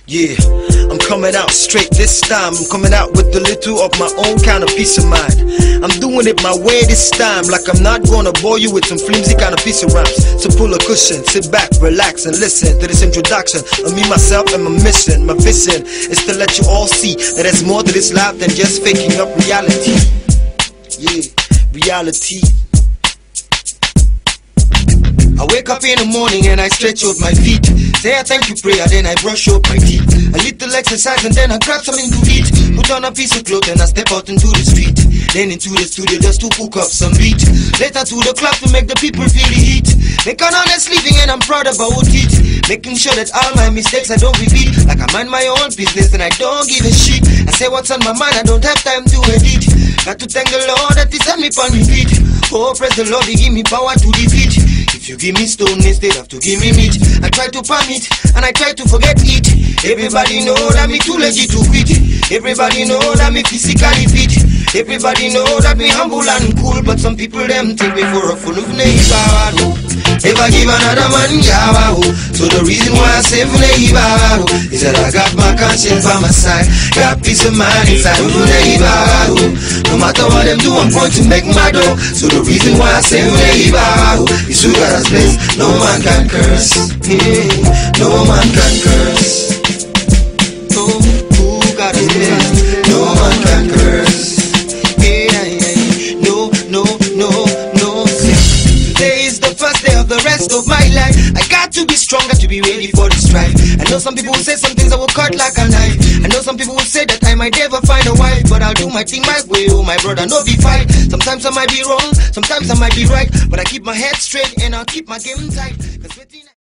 Yeah, I'm coming out straight this time. I'm coming out with a little of my own kind of peace of mind. I'm doing it my way this time, like I'm not gonna bore you with some flimsy kind of piece of rhymes. So pull a cushion, sit back, relax and listen to this introduction of me, myself and my mission. My vision is to let you all see that there's more to this life than just faking up reality. Yeah, reality. I wake up in the morning and I stretch out my feet. Say a thank you prayer, then I brush up my teeth. A little exercise and then I grab something to eat. Put on a piece of cloth and I step out into the street. Then into the studio just to cook up some beat. Later to the club to make the people feel the heat. Make an honest living and I'm proud about it. Making sure that all my mistakes I don't repeat. Like I mind my own business and I don't give a shit. I say what's on my mind, I don't have time to edit. Got to thank the Lord that He set me on repeat. Oh, praise the Lord, He give me power to defeat. If you give me stone instead of to give me meat, I try to palm it and I try to forget it. Everybody know that me too lazy to quit. Everybody know that me physically fit. Everybody know that me humble and cool, but some people them take me for a fool of neighbor. Ever give another man yawa. So the reason why I say neighbor is that I got my conscience by my side, got peace of mind inside of neighbor. No matter what them do, I'm going to make my dough. So the reason why I say neighbor is who God has blessed. No man can curse. No man can curse. No, who God has blessed. No man can curse. The rest of my life, I got to be stronger to be ready for the strife. I know some people will say some things that will cut like a knife. I know some people will say that I might never find a wife, but I'll do my thing my way. Oh my brother, no be fight. Sometimes I might be wrong, sometimes I might be right, but I keep my head straight and I'll keep my game tight. 'Cause